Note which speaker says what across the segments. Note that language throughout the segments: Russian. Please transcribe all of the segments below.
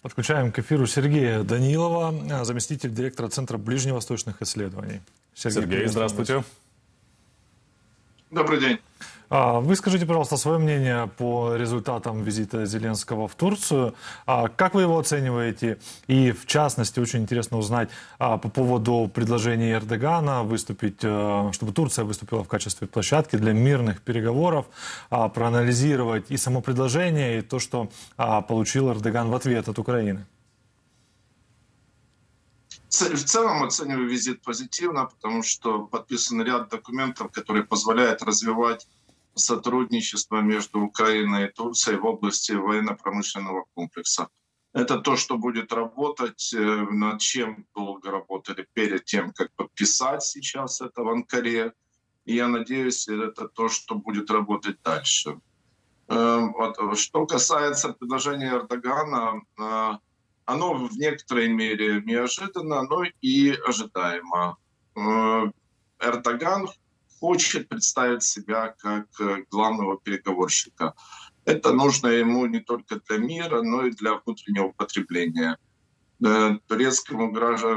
Speaker 1: Подключаем к эфиру Сергея Данилова, заместитель директора Центра ближневосточных исследований.
Speaker 2: Сергей, здравствуйте.
Speaker 3: Добрый день.
Speaker 1: Вы скажите, пожалуйста, свое мнение по результатам визита Зеленского в Турцию. Как вы его оцениваете? И, в частности, очень интересно узнать по поводу предложения Эрдогана выступить, чтобы Турция выступила в качестве площадки для мирных переговоров, проанализировать и само предложение, и то, что получил Эрдоган в ответ от Украины.
Speaker 3: В целом оцениваю визит позитивно, потому что подписан ряд документов, которые позволяют развивать сотрудничество между Украиной и Турцией в области военно-промышленного комплекса. Это то, что будет работать, над чем долго работали перед тем, как подписать сейчас это в Анкаре. И я надеюсь, это то, что будет работать дальше. Что касается предложения Эрдогана, оно в некоторой мере неожиданно, но и ожидаемо. Эрдоган хочет представить себя как главного переговорщика. Это нужно ему не только для мира, но и для внутреннего потребления. Турецким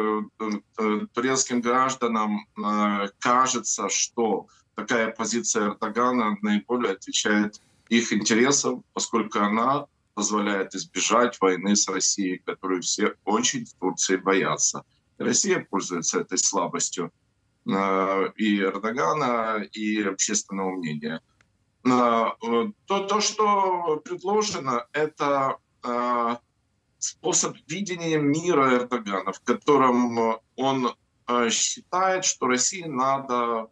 Speaker 3: гражданам кажется, что такая позиция Эрдогана наиболее отвечает их интересам, поскольку она позволяет избежать войны с Россией, которую все очень в Турции боятся. Россия пользуется этой слабостью и Эрдогана, и общественного мнения. То, что предложено, это способ видения мира Эрдогана, в котором он считает, что России надо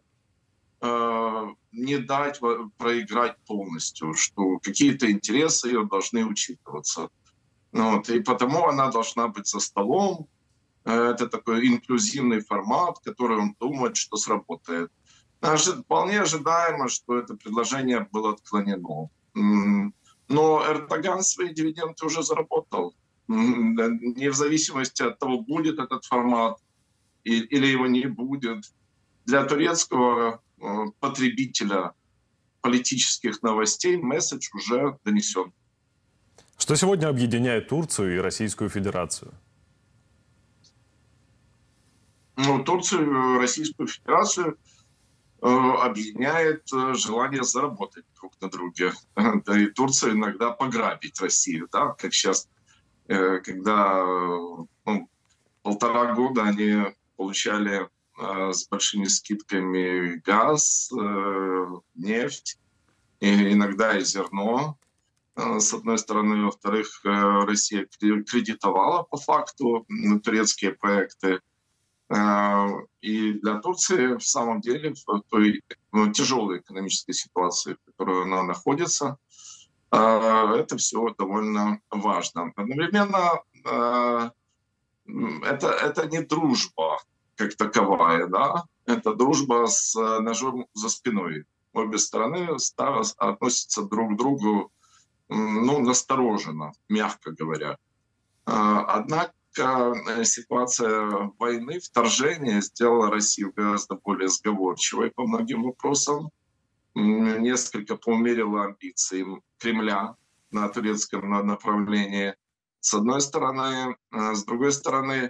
Speaker 3: не дать проиграть полностью, что какие-то интересы ее должны учитываться. И потому она должна быть за столом. Это такой инклюзивный формат, который он думает, что сработает. Вполне ожидаемо, что это предложение было отклонено. Но Эрдоган свои дивиденды уже заработал. Не в зависимости от того, будет этот формат или его не будет. Для турецкого потребителя политических новостей месседж уже донесен.
Speaker 2: Что сегодня объединяет Турцию и Российскую Федерацию?
Speaker 3: Турцию и Российскую Федерацию объединяет желание заработать друг на друге. Да и Турция иногда пограбить Россию, да, как сейчас, когда 1,5 года они получали с большими скидками газ, нефть, и иногда и зерно, с одной стороны. Во-вторых, Россия кредитовала по факту турецкие проекты. И для Турции в самом деле в той тяжелой экономической ситуации, в которой она находится, это все довольно важно. Одновременно это не дружба как таковая, да? Это дружба с ножом за спиной. Обе стороны относятся друг к другу настороженно, мягко говоря. Однако ситуация войны, вторжения сделала Россию гораздо более сговорчивой по многим вопросам. Несколько поумерила амбиции Кремля на турецком направлении, с одной стороны. С другой стороны,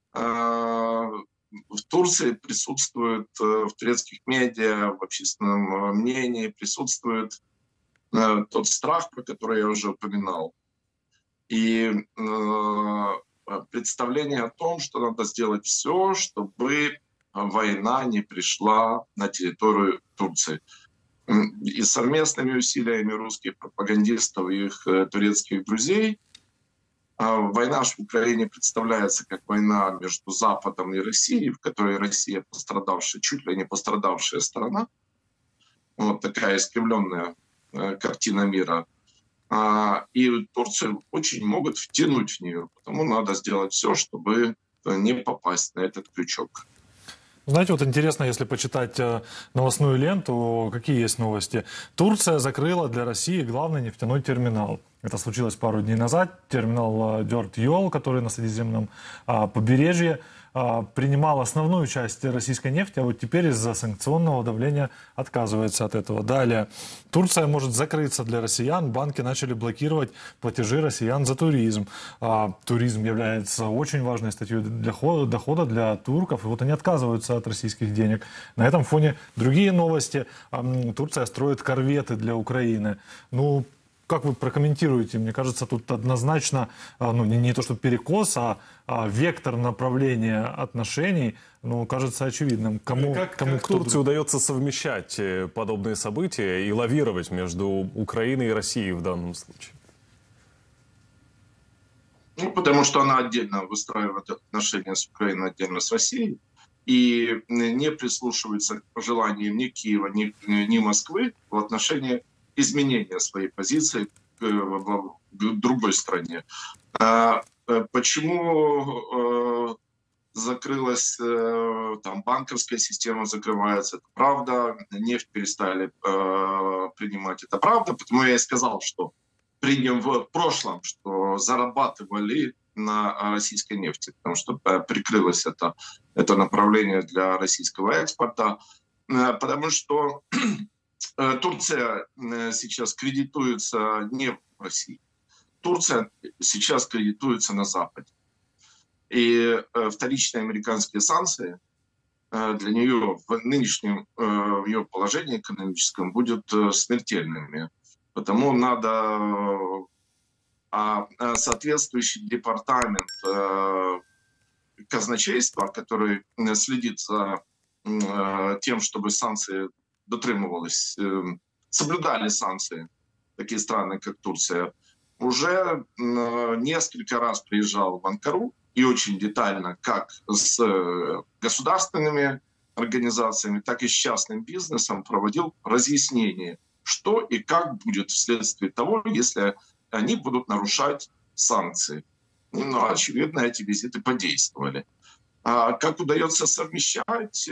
Speaker 3: в Турции присутствует, в турецких медиа, в общественном мнении присутствует тот страх, про который я уже упоминал. И представление о том, что надо сделать все, чтобы война не пришла на территорию Турции. И совместными усилиями русских пропагандистов и их турецких друзей война в Украине представляется как война между Западом и Россией, в которой Россия пострадавшая, чуть ли не пострадавшая сторона. Вот такая искривленная картина мира. И Турцию очень могут втянуть в нее. Потому надо сделать все, чтобы не попасть на этот крючок.
Speaker 1: Знаете, вот интересно, если почитать новостную ленту, какие есть новости. Турция закрыла для России главный нефтяной терминал. Это случилось пару дней назад. Терминал Дёрт Йол, который на Средиземном побережье, принимал основную часть российской нефти, а вот теперь из-за санкционного давления отказывается от этого. Далее. Турция может закрыться для россиян. Банки начали блокировать платежи россиян за туризм. Туризм является очень важной статьей дохода для турков. И вот они отказываются от российских денег. На этом фоне другие новости. Турция строит корветы для Украины. Ну, как вы прокомментируете? Мне кажется, тут однозначно, ну, не то что перекос, а вектор направления отношений, ну, кажется очевидным.
Speaker 2: Как Турции удается совмещать подобные события и лавировать между Украиной и Россией в данном случае?
Speaker 3: Ну, потому что она отдельно выстраивает отношения с Украиной, отдельно с Россией, и не прислушивается к пожеланиям ни Киева, ни Москвы в отношении изменения своей позиции к другой стране. Почему закрылась, там банковская система закрывается, это правда, нефть перестали принимать, это правда, потому я и сказал, что принял в прошлом, что зарабатывали на российской нефти, потому что прикрылось это направление для российского экспорта, потому что Турция сейчас кредитуется не в России. Турция сейчас кредитуется на Западе. И вторичные американские санкции для нее в нынешнем ее положении экономическом будут смертельными. Потому надо соответствующий департамент казначейства, который следит за тем, чтобы санкции дотримывались, соблюдали санкции, такие страны, как Турция, уже несколько раз приезжал в Анкару и очень детально, как с государственными организациями, так и с частным бизнесом проводил разъяснение, что и как будет вследствие того, если они будут нарушать санкции. Ну, очевидно, эти визиты подействовали. А как удается совмещать?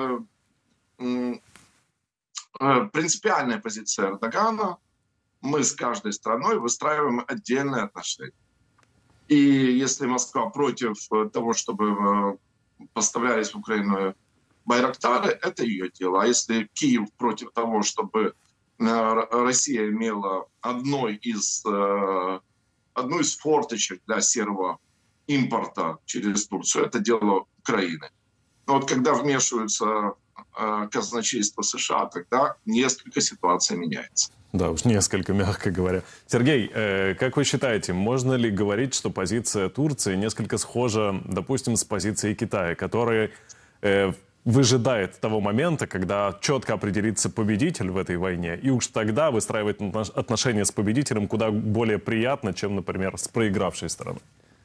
Speaker 3: Принципиальная позиция Эрдогана: мы с каждой страной выстраиваем отдельные отношения. И если Москва против того, чтобы поставлялись в Украину байрактары, это ее дело. А если Киев против того, чтобы Россия имела одну из форточек для серого импорта через Турцию, это дело Украины. Но вот когда вмешиваются казначейство США, тогда несколько ситуаций меняется.
Speaker 2: Да, уж несколько, мягко говоря. Сергей, как вы считаете, можно ли говорить, что позиция Турции несколько схожа, допустим, с позицией Китая, который выжидает того момента, когда четко определится победитель в этой войне, и уж тогда выстраивать отношения с победителем куда более приятно, чем, например, с проигравшей стороной?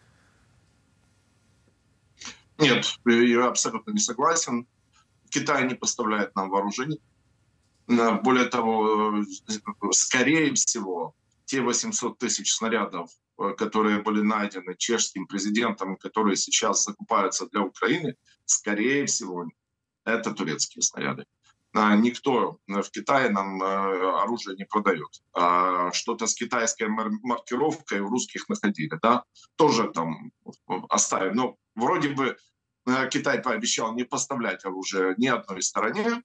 Speaker 3: Нет, я абсолютно не согласен. Китай не поставляет нам вооружений. Более того, скорее всего, те 800 тысяч снарядов, которые были найдены чешским президентом, которые сейчас закупаются для Украины, скорее всего, это турецкие снаряды. Никто в Китае нам оружие не продает. Что-то с китайской маркировкой у русских находили, да? Тоже там оставим. Но вроде бы Китай пообещал не поставлять оружие ни одной стороне,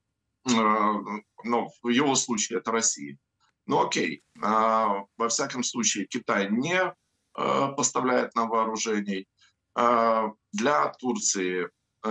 Speaker 3: но в его случае это Россия. Ну окей, во всяком случае Китай не поставляет нам вооружений. Для Турции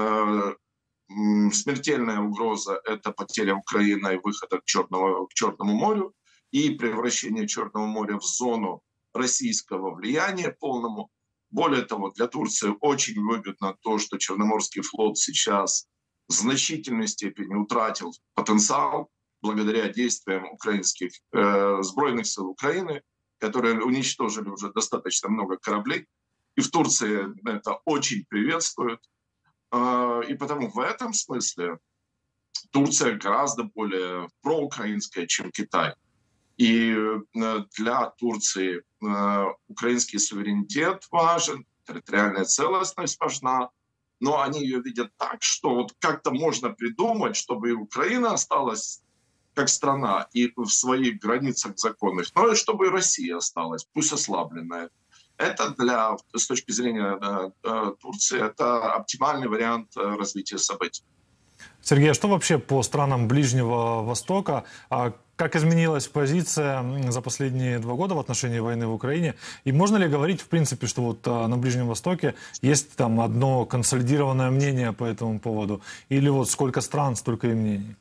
Speaker 3: смертельная угроза — это потеря Украины и выхода к Черному морю и превращение Черного моря в зону российского влияния полному. Более того, для Турции очень выгодно то, что Черноморский флот сейчас в значительной степени утратил потенциал благодаря действиям украинских сбройных сил Украины, которые уничтожили уже достаточно много кораблей. И в Турции это очень приветствуют. И потому в этом смысле Турция гораздо более проукраинская, чем Китай. И для Турции украинский суверенитет важен, территориальная целостность важна, но они ее видят так, что вот как-то можно придумать, чтобы и Украина осталась как страна и в своих границах законных, но и чтобы и Россия осталась, пусть ослабленная. Это с точки зрения Турции, это оптимальный вариант развития событий.
Speaker 1: Сергей, а что вообще по странам Ближнего Востока? Как изменилась позиция за последние 2 года в отношении войны в Украине? И можно ли говорить, в принципе, что вот на Ближнем Востоке есть там одно консолидированное мнение по этому поводу? Или вот сколько стран, столько и мнений?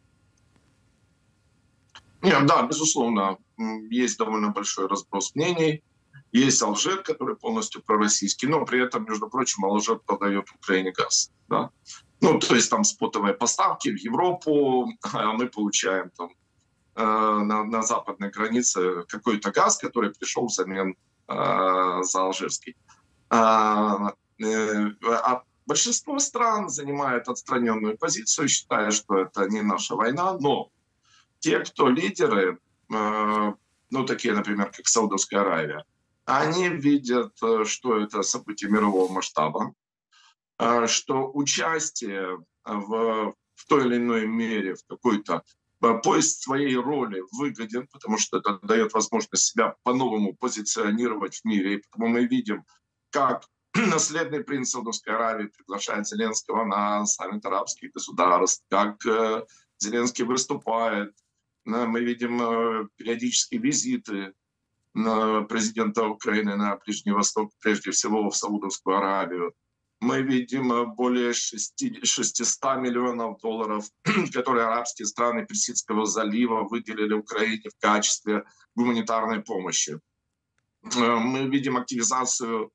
Speaker 3: Нет, да, безусловно, есть довольно большой разброс мнений. Есть Алжир, который полностью пророссийский, но при этом, между прочим, Алжир продает Украине газ. Да? Ну, то есть там спотовые поставки в Европу, а мы получаем там на западной границе какой-то газ, который пришел взамен за алжирский. А большинство стран занимает отстраненную позицию, считая, что это не наша война, но те, кто лидеры, ну, такие, например, как Саудовская Аравия, они видят, что это событие мирового масштаба, что участие в той или иной мере в какой-то поиск своей роли выгоден, потому что это дает возможность себя по-новому позиционировать в мире. И потому мы видим, как наследный принц Саудовской Аравии приглашает Зеленского на саммит арабских государств, как Зеленский выступает. Мы видим периодические визиты президента Украины на Ближний Восток, прежде всего в Саудовскую Аравию. Мы видим более 600 миллионов долларов, которые арабские страны Персидского залива выделили Украине в качестве гуманитарной помощи. Мы видим активизацию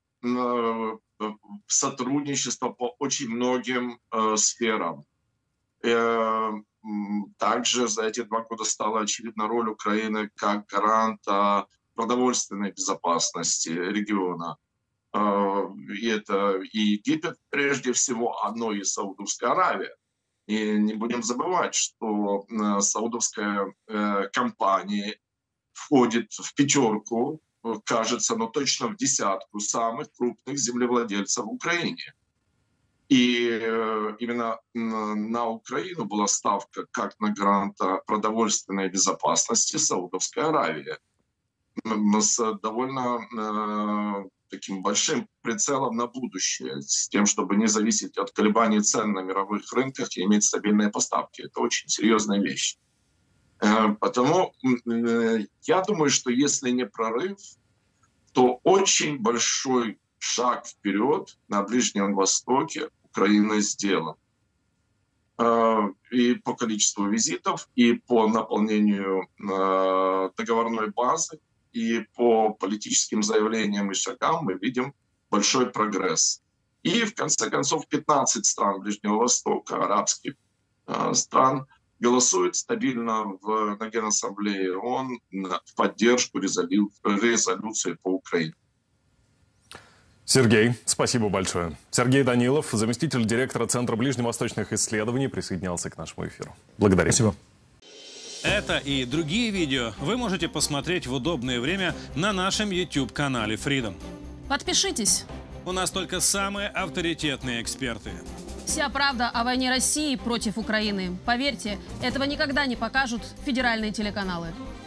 Speaker 3: сотрудничества по очень многим сферам. Также за эти 2 года стала очевидна роль Украины как гаранта продовольственной безопасности региона. И это и Египет, прежде всего, но и Саудовская Аравия. И не будем забывать, что саудовская компания входит в 5, кажется, но точно в 10 самых крупных землевладельцев в Украине. И именно на Украину была ставка как на гаранта продовольственной безопасности Саудовской Аравии с довольно таким большим прицелом на будущее, с тем, чтобы не зависеть от колебаний цен на мировых рынках и иметь стабильные поставки. Это очень серьезная вещь. Потому я думаю, что если не прорыв, то очень большой шаг вперед на Ближнем Востоке Украина сделала. И по количеству визитов, и по наполнению договорной базы, и по политическим заявлениям и шагам мы видим большой прогресс. И в конце концов 15 стран Ближнего Востока, арабских стран, голосуют стабильно на Генассамблее ООН в поддержку резолюции по Украине.
Speaker 2: Сергей, спасибо большое. Сергей Данилов, заместитель директора Центра ближневосточных исследований, присоединялся к нашему эфиру. Благодарю.
Speaker 1: Спасибо.
Speaker 4: Это и другие видео вы можете посмотреть в удобное время на нашем YouTube-канале Freedom.
Speaker 5: Подпишитесь.
Speaker 4: У нас только самые авторитетные эксперты.
Speaker 5: Вся правда о войне России против Украины. Поверьте, этого никогда не покажут федеральные телеканалы.